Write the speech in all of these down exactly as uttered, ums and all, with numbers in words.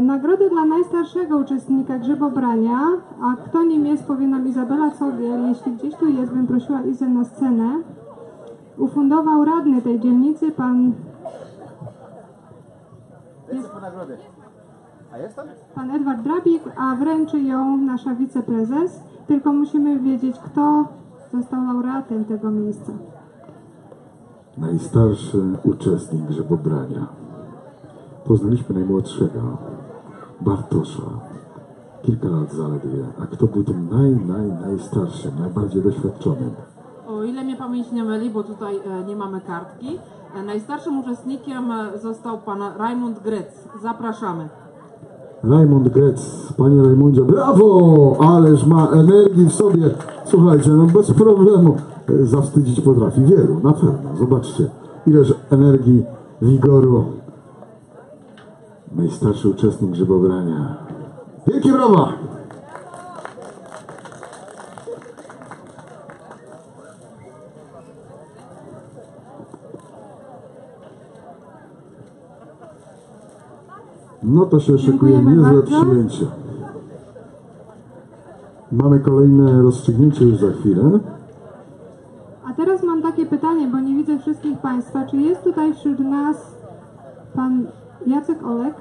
Nagrody dla najstarszego uczestnika grzybobrania, a kto nim jest, powie nam Izabela Cogiel. Jeśli gdzieś tu jest, bym prosiła Izę na scenę. Ufundował radny tej dzielnicy, pan... Jest po nagrody. A jest tam? Pan Edward Drabik, a wręczy ją nasza wiceprezes. Tylko musimy wiedzieć, kto został laureatem tego miejsca. Najstarszy uczestnik grzybobrania. Poznaliśmy najmłodszego, Bartosza. Kilka lat zaledwie. A kto był tym naj, naj, najstarszym, najbardziej doświadczonym? O ile mnie pamięć nie myli, bo tutaj e, nie mamy kartki, e, najstarszym uczestnikiem e, został pan Rajmund Gryc. Zapraszamy. Rajmund Gryc. Panie Rajmundzie, brawo! Ależ ma energii w sobie. Słuchajcie, no bez problemu. E, zawstydzić potrafi wielu, na pewno. Zobaczcie, ileż energii, wigoru. Najstarszy uczestnik grzybobrania. Wielkie brawa! No to się szykuje niezłe przyjęcie. Mamy kolejne rozstrzygnięcie już za chwilę. A teraz mam takie pytanie, bo nie widzę wszystkich Państwa. Czy jest tutaj wśród nas pan Jacek Olek?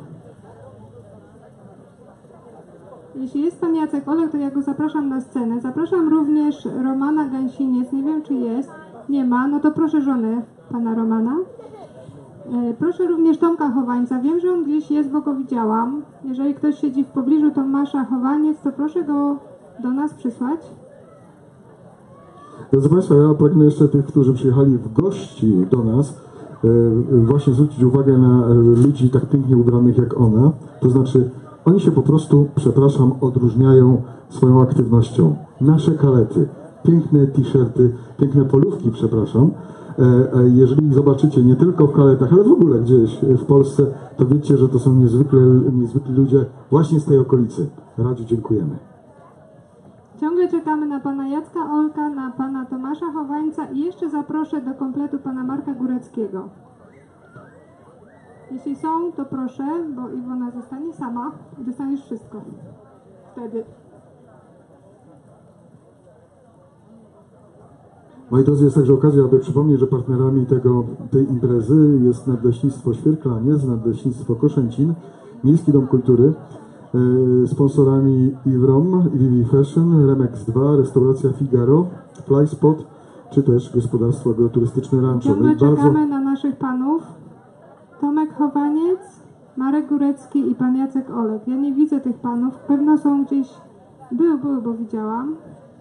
Jeśli jest pan Jacek Olek, to ja go zapraszam na scenę. Zapraszam również Romana Gęsiniec. Nie wiem, czy jest. Nie ma. No to proszę żonę pana Romana. Proszę również Tomka Chowańca. Wiem, że on gdzieś jest, bo go widziałam. Jeżeli ktoś siedzi w pobliżu Tomasza Chowaniec, to proszę go do nas przysłać. Drodzy Państwo, ja pragnę jeszcze tych, którzy przyjechali w gości do nas, właśnie zwrócić uwagę na ludzi tak pięknie ubranych jak ona. To znaczy, oni się po prostu, przepraszam, odróżniają swoją aktywnością. Nasze kalety, piękne t-shirty, piękne polówki, przepraszam. Jeżeli zobaczycie nie tylko w kaletach, ale w ogóle gdzieś w Polsce, to wiecie, że to są niezwykle, niezwykli ludzie właśnie z tej okolicy. Radziu dziękujemy. Ciągle czekamy na pana Jacka Olka, na pana Tomasza Chowańca i jeszcze zaproszę do kompletu pana Marka Góreckiego. Jeśli są, to proszę, bo Iwona zostanie sama i dostaniesz wszystko. Wtedy. Moi drodzy, jest także okazja, aby przypomnieć, że partnerami tego, tej imprezy jest Nadleśnictwo Świerklaniec, Nadleśnictwo Koszęcin, Miejski Dom Kultury, yy, sponsorami Iwrom, Vivi Fashion, Remex dwa, Restauracja Figaro, Flyspot, czy też Gospodarstwo Agroturystyczne Rancho. Ciągle no czekamy bardzo... na naszych panów. Tomek Chowaniec, Marek Górecki i pan Jacek Olek. Ja nie widzę tych panów. Pewno są gdzieś... Był, był, bo widziałam.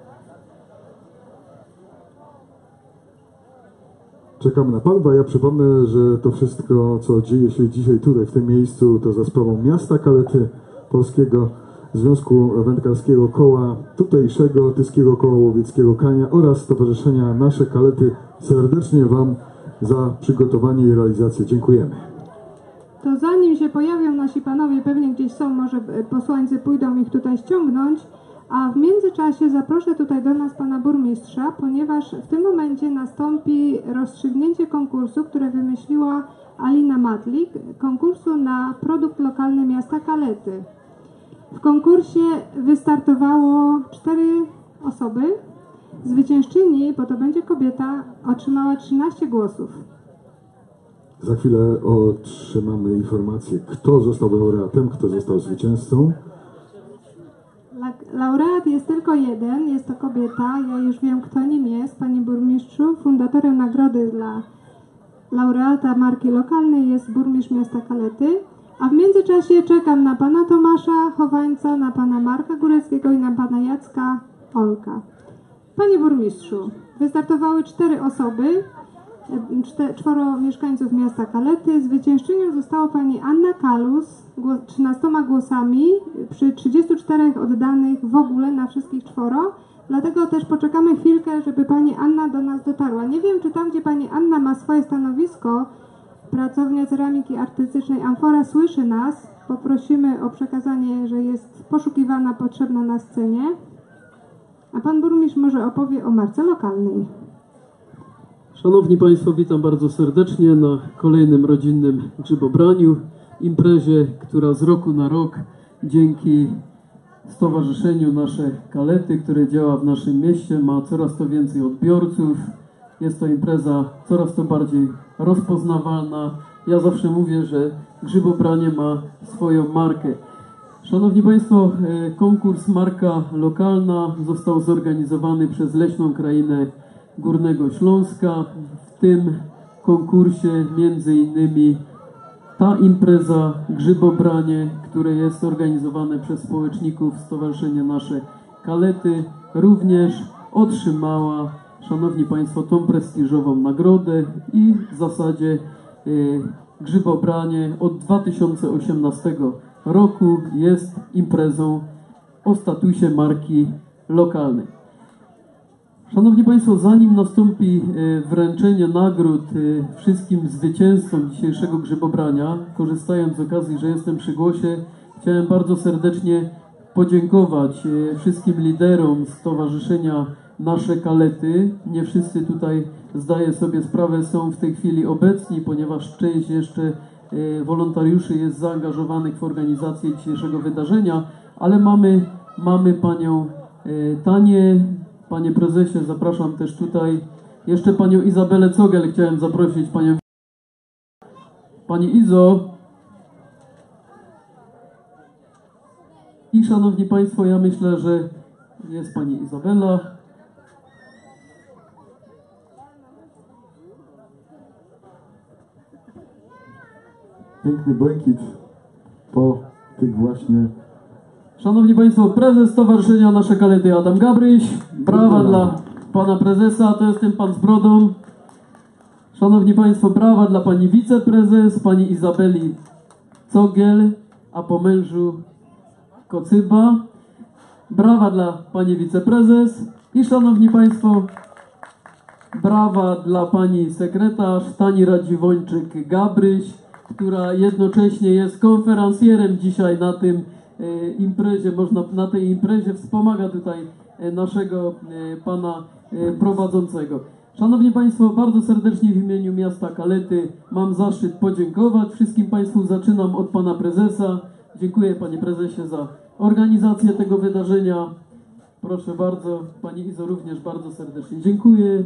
Czekamy na panów, a ja przypomnę, że to wszystko, co dzieje się dzisiaj tutaj, w tym miejscu, to za sprawą miasta Kalety, Polskiego Związku Wędkarskiego Koła Tutejszego, Tyskiego Koła Łowieckiego Kania oraz Stowarzyszenia Nasze Kalety. Serdecznie Wam za przygotowanie i realizację dziękujemy. To zanim się pojawią nasi panowie, pewnie gdzieś są, może posłańcy pójdą ich tutaj ściągnąć, a w międzyczasie zaproszę tutaj do nas pana burmistrza, ponieważ w tym momencie nastąpi rozstrzygnięcie konkursu, które wymyśliła Alina Matlik, konkursu na produkt lokalny miasta Kalety. W konkursie wystartowało cztery osoby. Zwyciężczyni, bo to będzie kobieta, otrzymała trzynaście głosów. Za chwilę otrzymamy informację, kto został laureatem, kto został zwycięzcą. Laureat jest tylko jeden, jest to kobieta. Ja już wiem, kto nim jest, panie burmistrzu. Fundatorem nagrody dla laureata marki lokalnej jest burmistrz miasta Kalety. A w międzyczasie czekam na pana Tomasza Chowańca, na pana Marka Góreckiego i na pana Jacka Olka. Panie burmistrzu, wystartowały cztery osoby, czworo mieszkańców miasta Kalety. Zwyciężczynią została pani Anna Kalus trzynastoma głosami przy trzydziestu czterech oddanych w ogóle na wszystkich czworo. Dlatego też poczekamy chwilkę, żeby pani Anna do nas dotarła. Nie wiem, czy tam, gdzie pani Anna ma swoje stanowisko, pracownia ceramiki artystycznej Amfora słyszy nas. Poprosimy o przekazanie, że jest poszukiwana, potrzebna na scenie. A pan burmistrz może opowie o marce lokalnej. Szanowni Państwo, witam bardzo serdecznie na kolejnym rodzinnym grzybobraniu. imprezie, która z roku na rok dzięki stowarzyszeniu Nasze Kalety, które działa w naszym mieście, ma coraz to więcej odbiorców. Jest to impreza coraz to bardziej rozpoznawalna. Ja zawsze mówię, że grzybobranie ma swoją markę. Szanowni Państwo, konkurs Marka Lokalna został zorganizowany przez Leśną Krainę Górnego Śląska. W tym konkursie między innymi ta impreza grzybobranie, które jest organizowane przez społeczników Stowarzyszenia Nasze Kalety, również otrzymała, Szanowni Państwo, tą prestiżową nagrodę i w zasadzie y, grzybobranie od dwa tysiące osiemnastego roku jest imprezą o statusie marki lokalnej. Szanowni Państwo, zanim nastąpi wręczenie nagród wszystkim zwycięzcom dzisiejszego grzybobrania, korzystając z okazji, że jestem przy głosie, chciałem bardzo serdecznie podziękować wszystkim liderom Stowarzyszenia Nasze Kalety. Nie wszyscy tutaj, zdaję sobie sprawę, są w tej chwili obecni, ponieważ część jeszcze wolontariuszy jest zaangażowanych w organizację dzisiejszego wydarzenia, ale mamy, mamy panią Tanię. Panie prezesie, zapraszam też tutaj jeszcze panią Izabelę Cogel. Chciałem zaprosić panią. Pani Izo. I szanowni Państwo, ja myślę, że jest pani Izabela. Piękny błękit po tych właśnie... Szanowni Państwo, prezes Stowarzyszenia Nasze Kalety Adam Gabryś. Brawa dla pana prezesa, to jest ten pan z brodą. Szanowni Państwo, brawa dla pani wiceprezes, pani Izabeli Cogiel, a po mężu Kocyba. Brawa dla pani wiceprezes. I szanowni Państwo, brawa dla pani sekretarz Tani Radziwończyk-Gabryś, która jednocześnie jest konferencjerem dzisiaj na tym imprezie, można na tej imprezie, wspomaga tutaj naszego pana prowadzącego. Szanowni Państwo, bardzo serdecznie w imieniu miasta Kalety mam zaszczyt podziękować wszystkim Państwu. Zaczynam od pana prezesa. Dziękuję panie prezesie za organizację tego wydarzenia. Proszę bardzo, pani Izo również bardzo serdecznie dziękuję.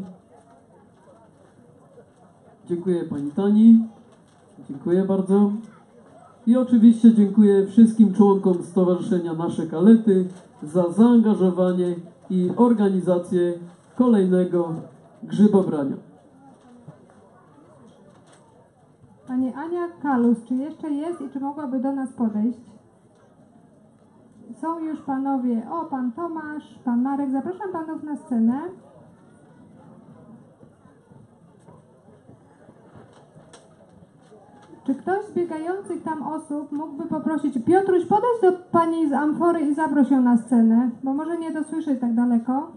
Dziękuję pani Tani. Dziękuję bardzo. I oczywiście dziękuję wszystkim członkom Stowarzyszenia Nasze Kalety za zaangażowanie i organizację kolejnego grzybobrania. Pani Ania Kalus, czy jeszcze jest i czy mogłaby do nas podejść? Są już panowie, o pan Tomasz, pan Marek, zapraszam panów na scenę. Czy ktoś z biegających tam osób mógłby poprosić, Piotruś, podejdź do pani z amfory i zaproś ją na scenę, bo może nie dosłyszeć tak daleko.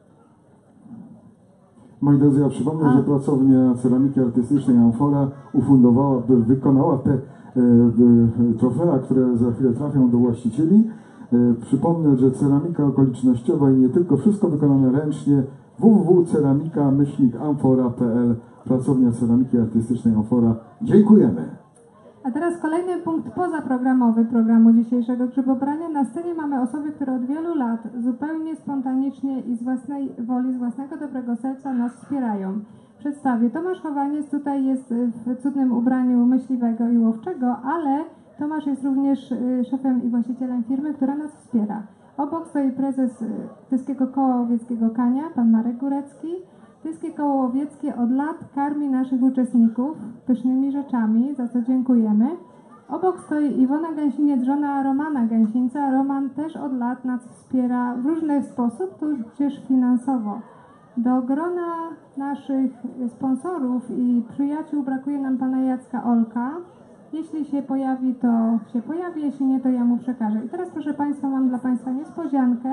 Moi drodzy, ja przypomnę, A. że pracownia ceramiki artystycznej Amfora ufundowała, wykonała te e, e, trofea, które za chwilę trafią do właścicieli. E, przypomnę, że ceramika okolicznościowa i nie tylko, wszystko wykonane ręcznie. w w w kropka ceramika myślnik amfora kropka p l, pracownia ceramiki artystycznej Amfora. Dziękujemy. A teraz kolejny punkt pozaprogramowy programu dzisiejszego grzybobrania. Na scenie mamy osoby, które od wielu lat zupełnie spontanicznie i z własnej woli, z własnego dobrego serca nas wspierają. Przedstawię. Tomasz Chowaniec tutaj jest w cudnym ubraniu myśliwego i łowczego, ale Tomasz jest również szefem i właścicielem firmy, która nas wspiera. Obok stoi prezes Tyskiego Koła Łowieckiego Kania, pan Marek Górecki. Tyskie Koło Łowieckie od lat karmi naszych uczestników pysznymi rzeczami, za co dziękujemy. Obok stoi Iwona Gęsiniec, żona Romana Gęsińca. Roman też od lat nas wspiera w różny sposób, tudzież finansowo. Do grona naszych sponsorów i przyjaciół brakuje nam pana Jacka Olka. Jeśli się pojawi, to się pojawi, jeśli nie, to ja mu przekażę. I teraz, proszę państwa, mam dla państwa niespodziankę.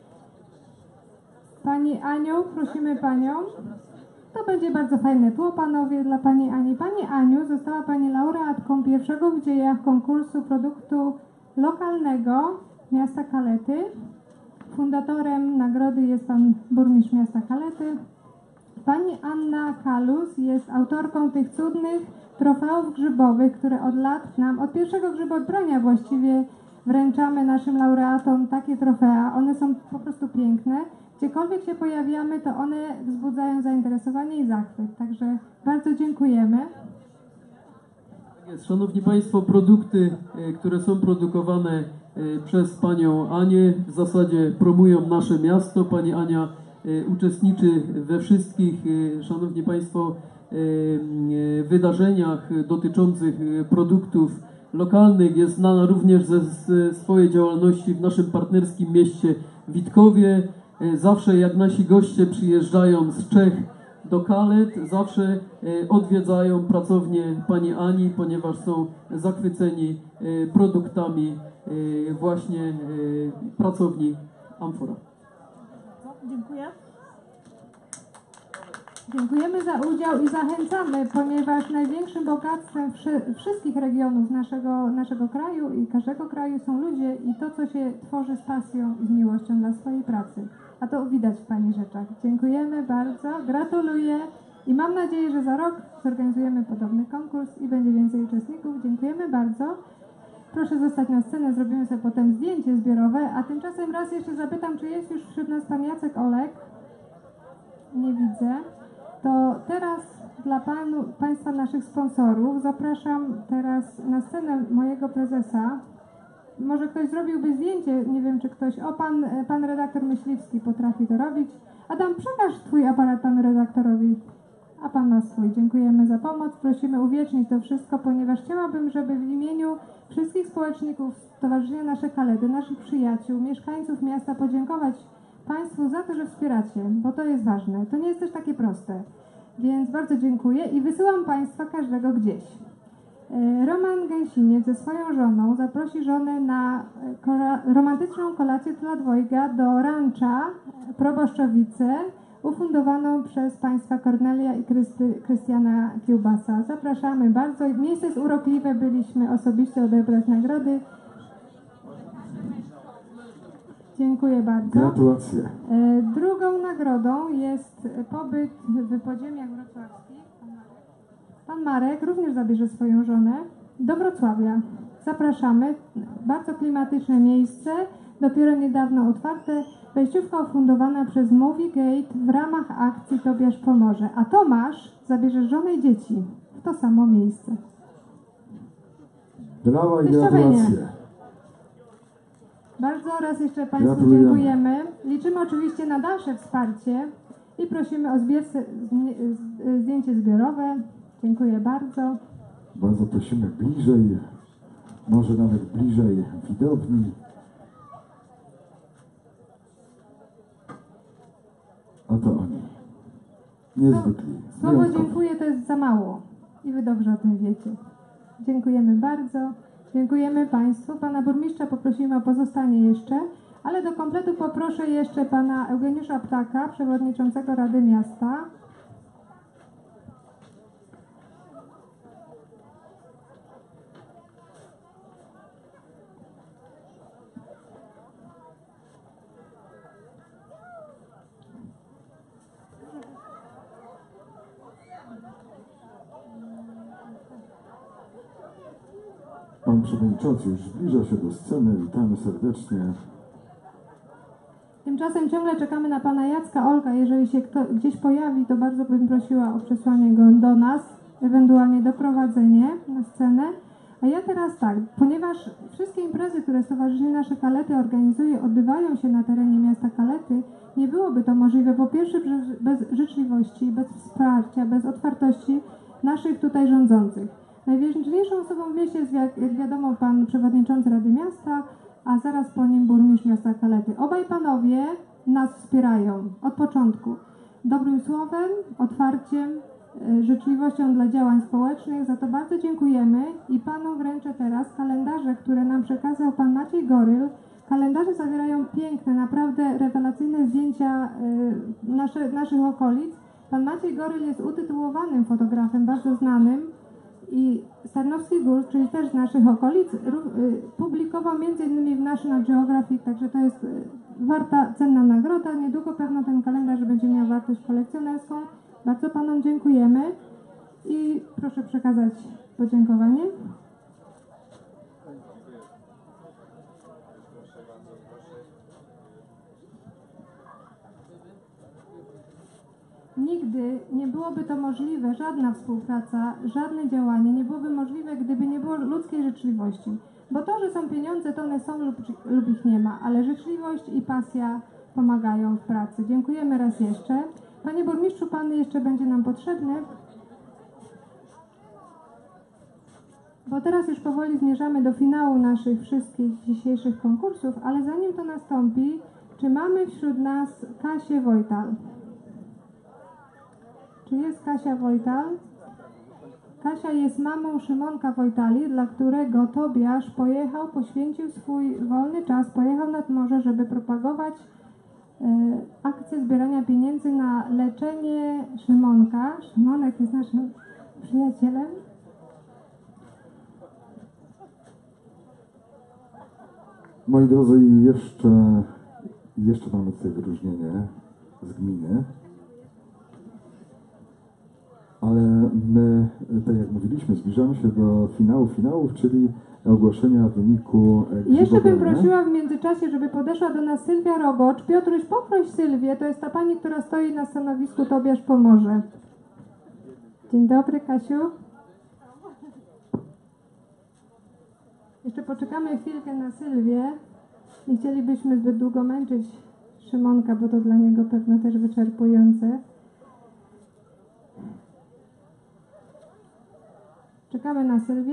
Pani Aniu, prosimy panią. To będzie bardzo fajne tło, panowie, dla pani Ani. Pani Aniu, została pani laureatką pierwszego w dziejach konkursu produktu lokalnego miasta Kalety. Fundatorem nagrody jest pan burmistrz miasta Kalety. Pani Anna Kalus jest autorką tych cudnych trofeów grzybowych, które od lat nam, od pierwszego grzybobrania właściwie wręczamy naszym laureatom takie trofea. One są po prostu piękne. Gdziekolwiek się pojawiamy, to one wzbudzają zainteresowanie i zachwyt. Także bardzo dziękujemy. Tak jest. Szanowni Państwo, produkty, e, które są produkowane e, przez Panią Anię, w zasadzie promują nasze miasto. Pani Ania e, uczestniczy we wszystkich, e, Szanowni Państwo, e, e, wydarzeniach dotyczących e, produktów lokalnych. Jest znana również ze, ze swojej działalności w naszym partnerskim mieście Witkowie. E, Zawsze jak nasi goście przyjeżdżają z Czech do Kalet, zawsze e, odwiedzają pracownię Pani Ani, ponieważ są zachwyceni e, produktami e, właśnie e, pracowni Amfora. Dziękuję. Dziękujemy za udział i zachęcamy, ponieważ największym bogactwem wszy wszystkich regionów naszego, naszego kraju i każdego kraju są ludzie i to, co się tworzy z pasją i z miłością dla swojej pracy. A to widać w Pani rzeczach. Dziękujemy bardzo, gratuluję i mam nadzieję, że za rok zorganizujemy podobny konkurs i będzie więcej uczestników. Dziękujemy bardzo. Proszę zostać na scenę, zrobimy sobie potem zdjęcie zbiorowe, a tymczasem raz jeszcze zapytam, czy jest już wśród nas Pan Jacek Olek? Nie widzę. To teraz dla panu, Państwa naszych sponsorów zapraszam teraz na scenę mojego prezesa. Może ktoś zrobiłby zdjęcie, nie wiem czy ktoś, o pan, pan redaktor Myśliwski potrafi to robić. Adam, przekaż Twój aparat panu redaktorowi, a Pan ma swój. Dziękujemy za pomoc, prosimy uwiecznić to wszystko, ponieważ chciałabym, żeby w imieniu wszystkich społeczników Stowarzyszenia Nasze Kalety, naszych przyjaciół, mieszkańców miasta podziękować Państwu za to, że wspieracie, bo to jest ważne. To nie jest też takie proste. Więc bardzo dziękuję i wysyłam Państwa każdego gdzieś. Roman Gęsiniec ze swoją żoną zaprosi żonę na romantyczną kolację dla dwojga do rancza Proboszczowice, ufundowaną przez Państwa Kornelia i Krysty, Krystiana Kiełbasa. Zapraszamy bardzo. Miejsce jest urokliwe, byliśmy osobiście odebrać nagrody. Dziękuję bardzo. Gratulacje. Drugą nagrodą jest pobyt w podziemiach wrocławskich. Pan Marek również zabierze swoją żonę do Wrocławia. Zapraszamy. Bardzo klimatyczne miejsce, dopiero niedawno otwarte. Wejściówka ufundowana przez Movie Gate w ramach akcji Tobiasz Pomoże. A Tomasz zabierze żonę i dzieci w to samo miejsce. Brawa i Wystawienie. gratulacje. Bardzo raz jeszcze Państwu Gratulujemy. dziękujemy. Liczymy oczywiście na dalsze wsparcie i prosimy o zbier zdjęcie zbiorowe. Dziękuję bardzo. Bardzo prosimy bliżej, może nawet bliżej widowni. Oto oni. Niezwykli. Słowo wyjątkowi. dziękuję to jest za mało i Wy dobrze o tym wiecie. Dziękujemy bardzo. Dziękujemy Państwu. Pana burmistrza poprosimy o pozostanie jeszcze, ale do kompletu poproszę jeszcze Pana Eugeniusza Ptaka, przewodniczącego Rady Miasta. Pan przewodniczący już zbliża się do sceny. Witamy serdecznie. Tymczasem ciągle czekamy na Pana Jacka Olka. Jeżeli się kto gdzieś pojawi, to bardzo bym prosiła o przesłanie go do nas, ewentualnie doprowadzenie na scenę. A ja teraz tak, ponieważ wszystkie imprezy, które Stowarzyszenie Nasze Kalety organizuje, odbywają się na terenie miasta Kalety, nie byłoby to możliwe, po pierwsze bez życzliwości, bez wsparcia, bez otwartości naszych tutaj rządzących. Najważniejszą osobą w mieście jest, jak, jak wiadomo, Pan Przewodniczący Rady Miasta, a zaraz po nim burmistrz miasta Kalety. Obaj panowie nas wspierają od początku. Dobrym słowem, otwarciem, życzliwością dla działań społecznych. Za to bardzo dziękujemy i Panom wręczę teraz kalendarze, które nam przekazał Pan Maciej Goryl. Kalendarze zawierają piękne, naprawdę rewelacyjne zdjęcia y, nasze, naszych okolic. Pan Maciej Goryl jest utytułowanym fotografem, bardzo znanym. I Starnowski Gór, czyli też z naszych okolic, publikował między innymi w National Geographic, także to jest warta, cenna nagroda. Niedługo pewno ten kalendarz będzie miał wartość kolekcjonerską. Bardzo Panom dziękujemy i proszę przekazać podziękowanie. Nigdy nie byłoby to możliwe, żadna współpraca, żadne działanie nie byłoby możliwe, gdyby nie było ludzkiej życzliwości. Bo to, że są pieniądze, to one są lub, lub ich nie ma, ale życzliwość i pasja pomagają w pracy. Dziękujemy raz jeszcze. Panie burmistrzu, Pan jeszcze będzie nam potrzebny, bo teraz już powoli zmierzamy do finału naszych wszystkich dzisiejszych konkursów, ale zanim to nastąpi, czy mamy wśród nas Kasię Wojtal? Czy jest Kasia Wojtal? Kasia jest mamą Szymonka Wojtali, dla którego Tobiasz pojechał, poświęcił swój wolny czas, pojechał nad morze, żeby propagować e, akcję zbierania pieniędzy na leczenie Szymonka. Szymonek jest naszym przyjacielem. Moi drodzy, i jeszcze, jeszcze mamy tutaj wyróżnienie z gminy. Ale my, tak jak mówiliśmy, zbliżamy się do finału finałów, czyli ogłoszenia wyniku Jeszcze bym grzybowania. prosiła w międzyczasie, żeby podeszła do nas Sylwia Rogocz. Piotruś, poproś Sylwię, to jest ta pani, która stoi na stanowisku Tobiasz pomoże. Dzień dobry, Kasiu. Jeszcze poczekamy chwilkę na Sylwię. Nie chcielibyśmy zbyt długo męczyć Szymonka, bo to dla niego pewno też wyczerpujące. Czekamy na Sylwię.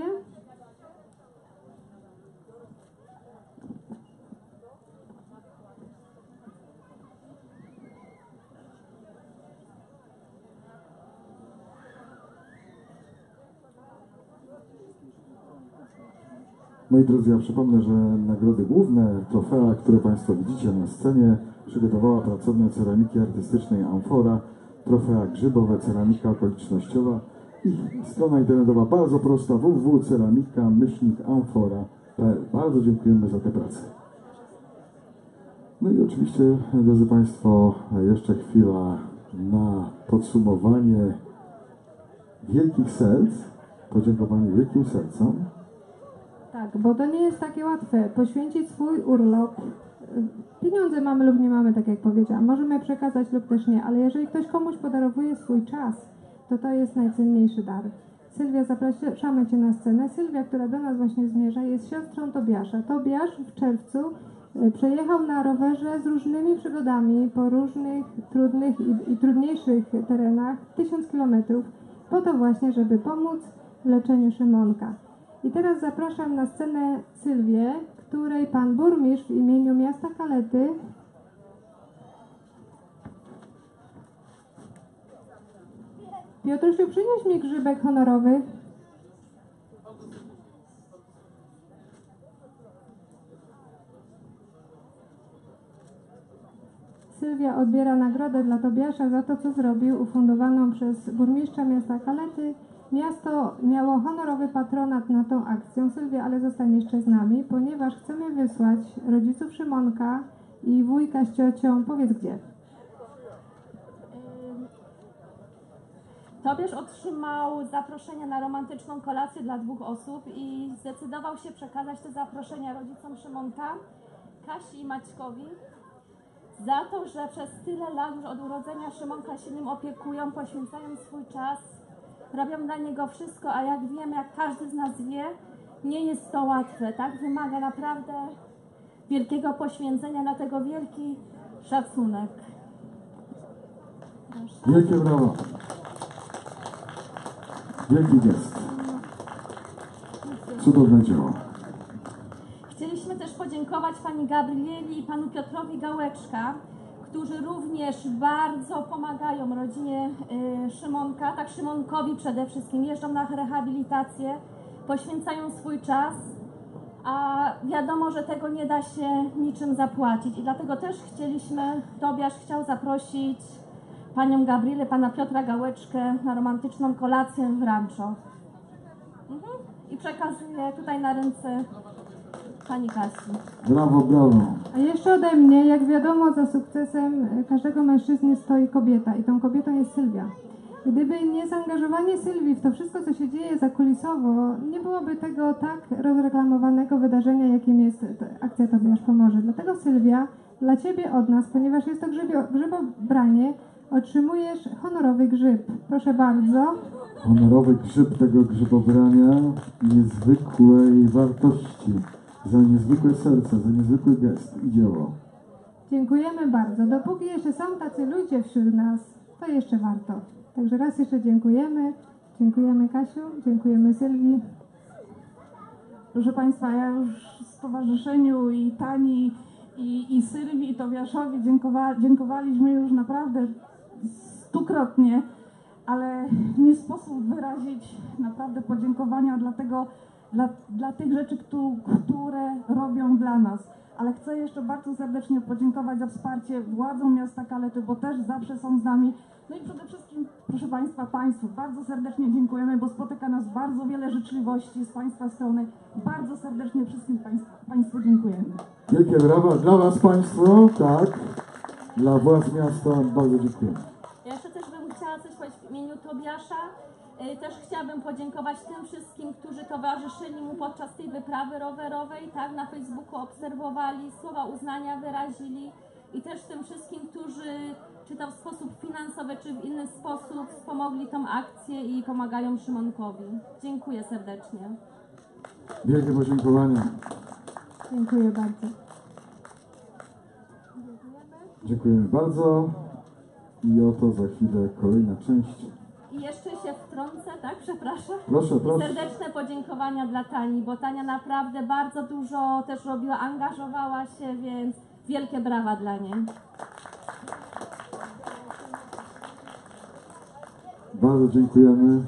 Moi drodzy, ja przypomnę, że nagrody główne, trofea, które Państwo widzicie na scenie, przygotowała pracownia ceramiki artystycznej Amfora, trofea grzybowe, ceramika okolicznościowa i strona internetowa bardzo prosta w w w kropka ceramika myślnik amfora kropka p l. Bardzo dziękujemy za tę pracę. No i oczywiście, drodzy Państwo, jeszcze chwila na podsumowanie wielkich serc, podziękowanie wielkim sercom. Tak, bo to nie jest takie łatwe. Poświęcić swój urlop. Pieniądze mamy lub nie mamy, tak jak powiedziałam. Możemy przekazać lub też nie, ale jeżeli ktoś komuś podarowuje swój czas, to to jest najcenniejszy dar. Sylwia, zapraszamy Cię na scenę. Sylwia, która do nas właśnie zmierza, jest siostrą Tobiasza. Tobiasz w czerwcu przejechał na rowerze z różnymi przygodami po różnych trudnych i, i trudniejszych terenach tysiąc kilometrów po to właśnie, żeby pomóc w leczeniu Szymonka. I teraz zapraszam na scenę Sylwię, której Pan Burmistrz w imieniu miasta Kalety Piotrusiu, przynieś mi grzybek honorowy. Sylwia odbiera nagrodę dla Tobiasza za to, co zrobił, ufundowaną przez burmistrza miasta Kalety. Miasto miało honorowy patronat na tą akcję. Sylwia, ale zostań jeszcze z nami, ponieważ chcemy wysłać rodziców Szymonka i wujka z ciocią. Powiedz gdzie. Tobiasz otrzymał zaproszenie na romantyczną kolację dla dwóch osób i zdecydował się przekazać te zaproszenia rodzicom Szymonka, Kasi i Maćkowi, za to, że przez tyle lat już od urodzenia Szymonka się nim opiekują, poświęcają swój czas, robią dla niego wszystko, a jak wiemy, jak każdy z nas wie, nie jest to łatwe, tak? Wymaga naprawdę wielkiego poświęcenia, dlatego wielki szacunek. Proszę. Wielkie brawa. Wielki gest. Cudowne dzieło. Chcieliśmy też podziękować pani Gabrieli i panu Piotrowi Gałeczka, którzy również bardzo pomagają rodzinie y, Szymonka, tak Szymonkowi przede wszystkim, jeżdżą na rehabilitację, poświęcają swój czas, a wiadomo, że tego nie da się niczym zapłacić i dlatego też chcieliśmy, Tobiasz chciał zaprosić panią Gabrielę, pana Piotra Gałeczkę na romantyczną kolację w Rancho. Mhm. I przekazuję tutaj na ręce pani Kasi. Brawo, brawo. A jeszcze ode mnie, jak wiadomo, za sukcesem każdego mężczyzny stoi kobieta i tą kobietą jest Sylwia. Gdyby nie zaangażowanie Sylwii w to wszystko, co się dzieje zakulisowo, nie byłoby tego tak rozreklamowanego wydarzenia, jakim jest akcja Tobiasz Pomoże. Dlatego Sylwia, dla Ciebie od nas, ponieważ jest to grzybio, grzybobranie, otrzymujesz honorowy grzyb. Proszę bardzo. Honorowy grzyb tego grzybobrania niezwykłej wartości, za niezwykłe serce, za niezwykły gest i dzieło. Dziękujemy bardzo. Dopóki jeszcze są tacy ludzie wśród nas, to jeszcze warto. Także raz jeszcze dziękujemy. Dziękujemy Kasiu, dziękujemy Sylwii. Proszę Państwa, ja już stowarzyszeniu i Tani, i, i Sylwii, i Tobiaszowi dziękowa, dziękowaliśmy już naprawdę stukrotnie, ale nie sposób wyrazić naprawdę podziękowania dla, tego, dla, dla tych rzeczy, które robią dla nas. Ale chcę jeszcze bardzo serdecznie podziękować za wsparcie władzom miasta Kalety, bo też zawsze są z nami. No i przede wszystkim, proszę Państwa, Państwu bardzo serdecznie dziękujemy, bo spotyka nas bardzo wiele życzliwości z Państwa strony. Bardzo serdecznie wszystkim Państwu, państwu dziękujemy. Wielkie brawa dla Was Państwo, tak, dla władz miasta bardzo dziękujemy. Ja jeszcze też bym chciała coś powiedzieć w imieniu Tobiasza. Też chciałabym podziękować tym wszystkim, którzy towarzyszyli mu podczas tej wyprawy rowerowej, tak, na Facebooku obserwowali, słowa uznania wyrazili i też tym wszystkim, którzy czy to w sposób finansowy, czy w inny sposób wspomogli tą akcję i pomagają Szymonkowi. Dziękuję serdecznie. Wielkie podziękowania. Dziękuję bardzo. Dziękujemy bardzo i oto za chwilę kolejna część. I jeszcze się wtrącę, tak? Przepraszam. Proszę, proszę. Serdeczne podziękowania dla Tani, bo Tania naprawdę bardzo dużo też robiła, angażowała się, więc wielkie brawa dla niej. Bardzo dziękujemy.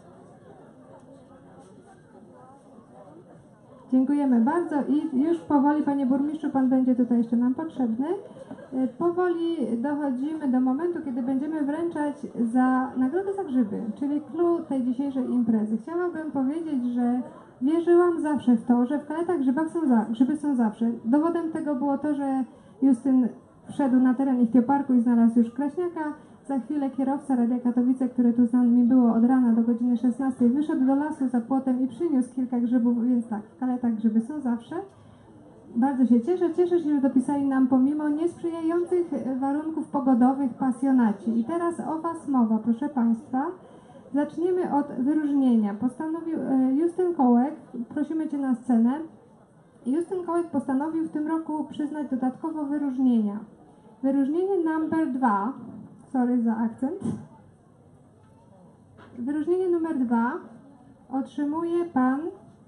Dziękujemy bardzo i już powoli, Panie Burmistrzu, Pan będzie tutaj jeszcze nam potrzebny. Powoli dochodzimy do momentu, kiedy będziemy wręczać za nagrodę za grzyby, czyli clou tej dzisiejszej imprezy. Chciałabym powiedzieć, że wierzyłam zawsze w to, że w Kaletach grzybach są za, grzyby są zawsze. Dowodem tego było to, że Justyn wszedł na teren Ichtioparku i znalazł już kraśniaka. Za chwilę kierowca Radia Katowice, który tu z nami było od rana do godziny szesnastej, wyszedł do lasu za płotem i przyniósł kilka grzybów, więc tak, w Kaletach grzyby są zawsze. Bardzo się cieszę. Cieszę się, że dopisali nam pomimo niesprzyjających warunków pogodowych pasjonaci. I teraz o Was mowa, proszę Państwa. Zaczniemy od wyróżnienia. Postanowił Justyn Kołek, prosimy Cię na scenę. Justyn Kołek postanowił w tym roku przyznać dodatkowo wyróżnienia. Wyróżnienie numer dwa, sorry za akcent. Wyróżnienie numer dwa otrzymuje Pan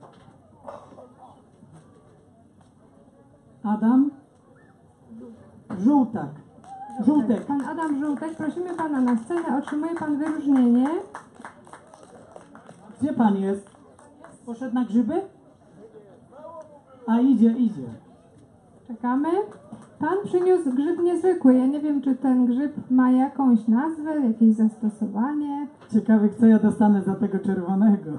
Adam Żółtak. Żółtek. Pan Adam Żółtek, prosimy Pana na scenę, otrzymuje Pan wyróżnienie. Gdzie Pan jest? Poszedł na grzyby? A idzie, idzie. Czekamy. Pan przyniósł grzyb niezwykły. Ja nie wiem, czy ten grzyb ma jakąś nazwę, jakieś zastosowanie. Ciekawy, co ja dostanę za tego czerwonego.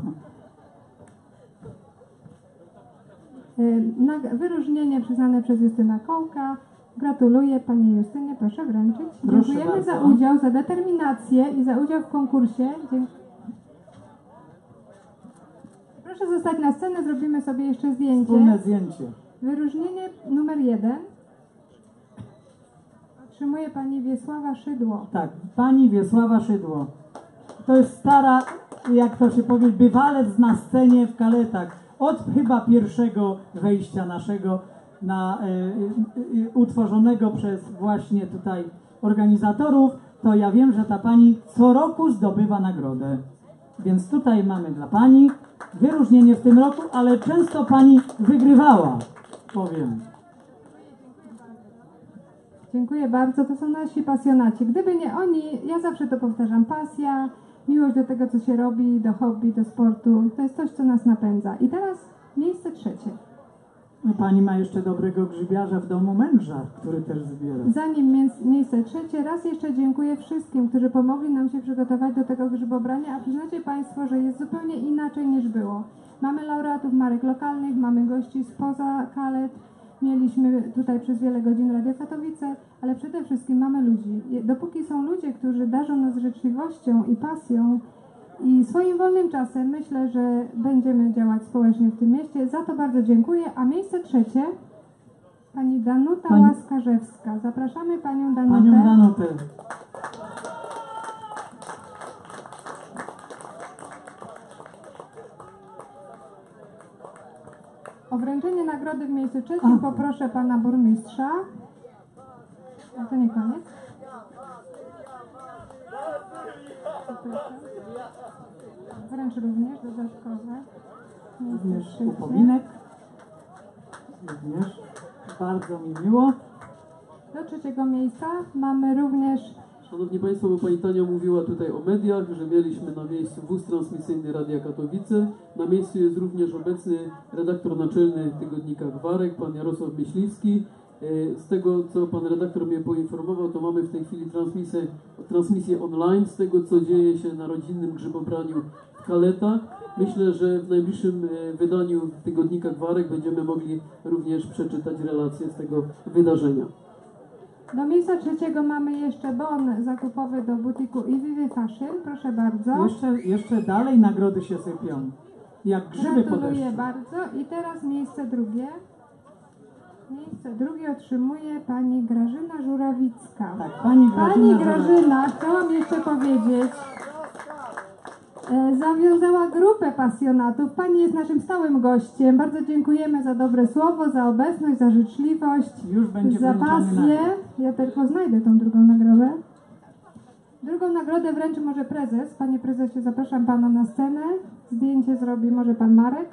Wyróżnienie przyznane przez Justyna Kołka. Gratuluję Pani Justynie, proszę wręczyć. Proszę Dziękujemy bardzo. za udział, za determinację i za udział w konkursie. Dziękuję. Proszę zostać na scenę, zrobimy sobie jeszcze zdjęcie. Wspólne zdjęcie. Wyróżnienie numer jeden otrzymuje Pani Wiesława Szydło. Tak, Pani Wiesława Szydło. To jest stara, jak to się powie, bywalec na scenie w Kaletach. Od chyba pierwszego wejścia naszego na, y, y, y, utworzonego przez właśnie tutaj organizatorów, to ja wiem, że ta Pani co roku zdobywa nagrodę. Więc tutaj mamy dla Pani wyróżnienie w tym roku, ale często Pani wygrywała, powiem. Dziękuję bardzo, to są nasi pasjonaci. Gdyby nie oni, ja zawsze to powtarzam, pasja, miłość do tego, co się robi, do hobby, do sportu, to jest coś, co nas napędza. I teraz miejsce trzecie. Pani ma jeszcze dobrego grzybiarza w domu, męża, który też zbiera. Zanim mie- miejsce trzecie, raz jeszcze dziękuję wszystkim, którzy pomogli nam się przygotować do tego grzybobrania, a przyznacie Państwo, że jest zupełnie inaczej niż było. Mamy laureatów marek lokalnych, mamy gości spoza Kalet, mieliśmy tutaj przez wiele godzin Radio Katowice, ale przede wszystkim mamy ludzi. Dopóki są ludzie, którzy darzą nas życzliwością i pasją i swoim wolnym czasem, myślę, że będziemy działać społecznie w tym mieście. Za to bardzo dziękuję. A miejsce trzecie, pani Danuta Pani... Łaskarzewska. Zapraszamy panią Danutę. Panią Danutę. O wręczenie nagrody w miejscu trzecim A. poproszę pana burmistrza. A to nie koniec. Zapraszam. Wręcz również dodatkowe. Również Miejsce upominek. Również. Bardzo mi miło. Do trzeciego miejsca mamy również... Szanowni Państwo, bo Pani Tania mówiła tutaj o mediach, że mieliśmy na miejscu wóz transmisyjny Radia Katowice. Na miejscu jest również obecny redaktor naczelny tygodnika Gwarek, pan Jarosław Myśliwski. Z tego, co pan redaktor mnie poinformował, to mamy w tej chwili transmisję, transmisję online z tego, co dzieje się na rodzinnym grzybobraniu w Kaletach. Myślę, że w najbliższym wydaniu tygodnika Gwarek będziemy mogli również przeczytać relacje z tego wydarzenia. Do miejsca trzeciego mamy jeszcze bon zakupowy do butiku Ivivi Fashion. Proszę bardzo. Jeszcze, jeszcze dalej nagrody się sypią. Jak grzyby po Gratuluję deszczu. bardzo. I teraz miejsce drugie. Miejsce drugie otrzymuje pani Grażyna Żurawicka. Tak, pani Grażyna. Pani Żurawicka. Grażyna, chciałam jeszcze powiedzieć, e, zawiązała grupę pasjonatów. Pani jest naszym stałym gościem. Bardzo dziękujemy za dobre słowo, za obecność, za życzliwość, Już będzie za wręczony pasję. nagród. Ja tylko znajdę tą drugą nagrodę. Drugą nagrodę wręczy może prezes. Panie prezesie, zapraszam pana na scenę. Zdjęcie zrobi może pan Marek.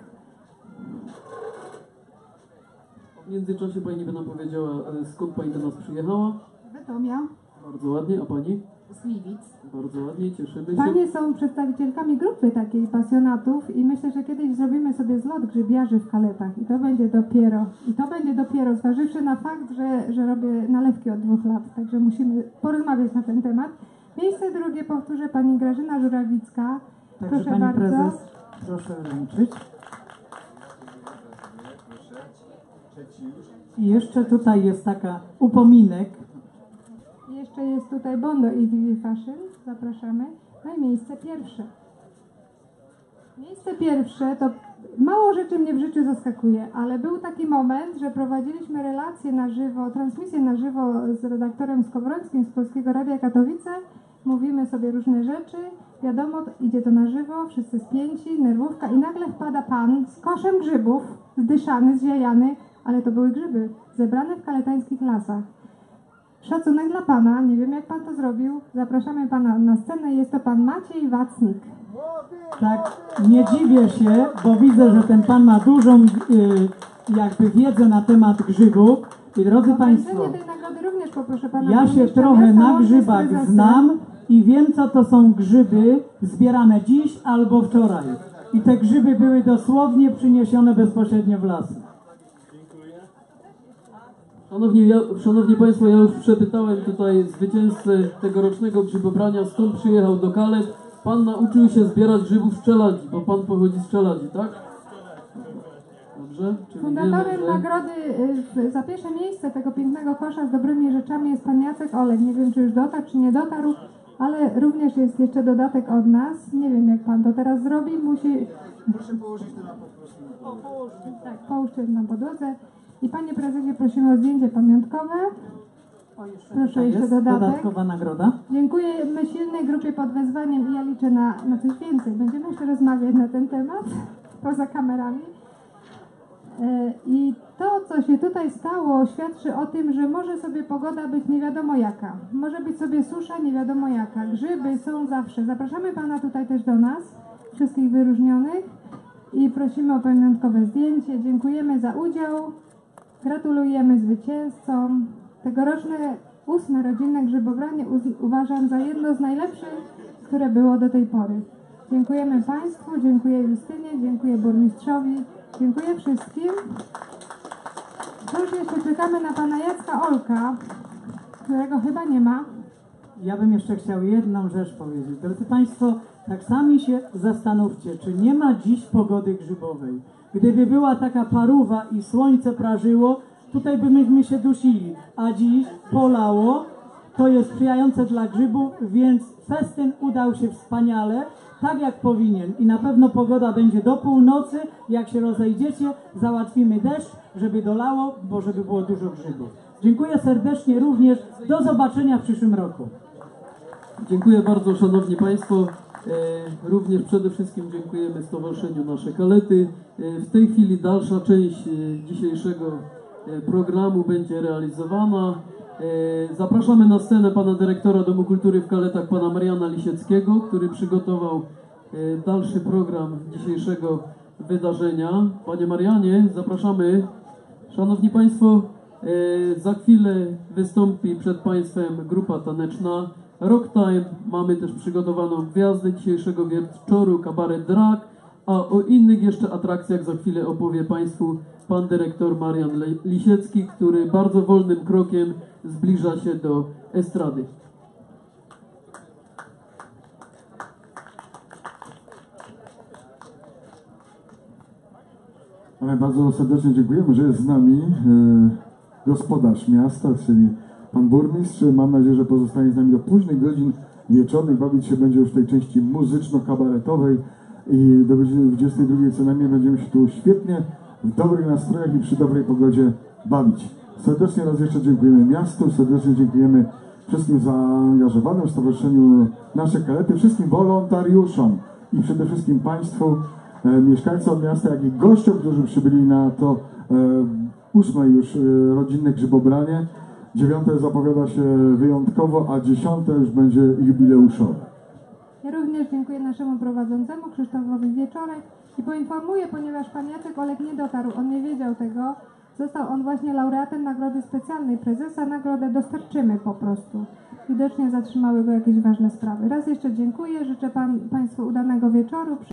W międzyczasie Pani by nam powiedziała, skąd Pani do nas przyjechała. Bytomia. Bardzo ładnie, a Pani? Z Gliwic. Bardzo ładnie, cieszymy się. Panie są przedstawicielkami grupy takiej pasjonatów i myślę, że kiedyś zrobimy sobie zlot grzybiarzy w Kaletach i to będzie dopiero, i to będzie dopiero, zważywszy na fakt, że, że robię nalewki od dwóch lat, także musimy porozmawiać na ten temat. Miejsce drugie powtórzę pani Grażyna Żurawicka. Także Proszę pani bardzo. prezes, proszę wręczyć. I jeszcze tutaj jest taka upominek. Jeszcze jest tutaj Bondo i Vivi Fashion. Zapraszamy. No i miejsce pierwsze. Miejsce pierwsze to mało rzeczy mnie w życiu zaskakuje, ale był taki moment, że prowadziliśmy relacje na żywo, transmisję na żywo z redaktorem Skowrońskim z Polskiego Radia Katowice. Mówimy sobie różne rzeczy. Wiadomo, idzie to na żywo, wszyscy spięci, nerwówka i nagle wpada pan z koszem grzybów, zdyszany, zjajany, ale to były grzyby zebrane w kaletańskich lasach. Szacunek dla pana, nie wiem jak pan to zrobił. Zapraszamy pana na scenę, jest to pan Maciej Wacnik. Tak, nie dziwię się, bo widzę, że ten pan ma dużą y, jakby wiedzę na temat grzybów. I drodzy Państwo, Wręczenie tej nagrody również poproszę pana ja się burmistrza trochę miasta na łącznie z grzybach prezesem. znam i wiem, co to są grzyby zbierane dziś albo wczoraj. I te grzyby były dosłownie przyniesione bezpośrednio w las. Szanowni, ja, szanowni Państwo, ja już przepytałem tutaj zwycięzcę tegorocznego grzybobrania, skąd przyjechał do Kalet. Pan nauczył się zbierać grzybów z Czeladzi, bo Pan pochodzi z Czeladzi, tak? Dobrze? Czyli Fundatorem wiemy, że... nagrody y, za pierwsze miejsce tego pięknego kosza z dobrymi rzeczami jest pan Jacek Olek. Nie wiem, czy już dotarł, czy nie dotarł, ale również jest jeszcze dodatek od nas. Nie wiem, jak pan to teraz zrobi. Musi... Proszę położyć to na podproszę. Tak, połóżcie na podłodze. I panie prezesie, prosimy o zdjęcie pamiątkowe. O, jeszcze Proszę, tutaj jeszcze jest dodatek. dodatkowa nagroda. Dziękujemy silnej grupie pod wezwaniem i ja liczę na, na coś więcej. Będziemy jeszcze rozmawiać na ten temat poza kamerami. E, I to, co się tutaj stało, świadczy o tym, że może sobie pogoda być nie wiadomo jaka. Może być sobie susza nie wiadomo jaka. Grzyby są zawsze. Zapraszamy pana tutaj też do nas, wszystkich wyróżnionych i prosimy o pamiątkowe zdjęcie. Dziękujemy za udział. Gratulujemy zwycięzcom. Tegoroczne ósme rodzinne grzybobranie uważam za jedno z najlepszych, które było do tej pory. Dziękujemy Państwu, dziękuję Justynie, dziękuję burmistrzowi, dziękuję wszystkim. Już jeszcze czekamy na pana Jacka Olka, którego chyba nie ma. Ja bym jeszcze chciał jedną rzecz powiedzieć. Drodzy Państwo, tak sami się zastanówcie, czy nie ma dziś pogody grzybowej. Gdyby była taka parówa i słońce prażyło, tutaj byśmy się dusili, a dziś polało, to jest sprzyjające dla grzybów, więc festyn udał się wspaniale, tak jak powinien. I na pewno pogoda będzie do północy, jak się rozejdziecie, załatwimy deszcz, żeby dolało, bo żeby było dużo grzybów. Dziękuję serdecznie również, do zobaczenia w przyszłym roku. Dziękuję bardzo, szanowni państwo. E, również przede wszystkim dziękujemy Stowarzyszeniu Nasze Kalety. E, w tej chwili dalsza część e, dzisiejszego e, programu będzie realizowana. E, zapraszamy na scenę pana dyrektora Domu Kultury w Kaletach, pana Mariana Lisieckiego, który przygotował e, dalszy program dzisiejszego wydarzenia. Panie Marianie, zapraszamy. Szanowni państwo, e, za chwilę wystąpi przed państwem grupa taneczna Rock Time. Mamy też przygotowaną gwiazdę dzisiejszego wieczoru, kabaret Drag, a o innych jeszcze atrakcjach za chwilę opowie państwu pan dyrektor Marian Lisiecki, który bardzo wolnym krokiem zbliża się do estrady. Ale bardzo serdecznie dziękujemy, że jest z nami e, gospodarz miasta, czyli pan burmistrz. Mam nadzieję, że pozostanie z nami do późnych godzin wieczornych. Bawić się będzie już w tej części muzyczno-kabaretowej i do godziny dwudziestej drugiej co najmniej będziemy się tu świetnie, w dobrych nastrojach i przy dobrej pogodzie bawić. Serdecznie raz jeszcze dziękujemy miastu, serdecznie dziękujemy wszystkim zaangażowanym w Stowarzyszeniu Nasze Kalety, wszystkim wolontariuszom i przede wszystkim państwu, e, mieszkańcom miasta, jak i gościom, którzy przybyli na to e, ósme już e, rodzinne grzybobranie. Dziewiąte zapowiada się wyjątkowo, a dziesiąte już będzie jubileuszowe. Ja również dziękuję naszemu prowadzącemu Krzysztofowi Wieczorek i poinformuję, ponieważ pan Jacek Olek nie dotarł, on nie wiedział tego, został on właśnie laureatem Nagrody Specjalnej Prezesa, nagrodę dostarczymy po prostu. Widocznie zatrzymały go jakieś ważne sprawy. Raz jeszcze dziękuję, życzę pan, państwu udanego wieczoru.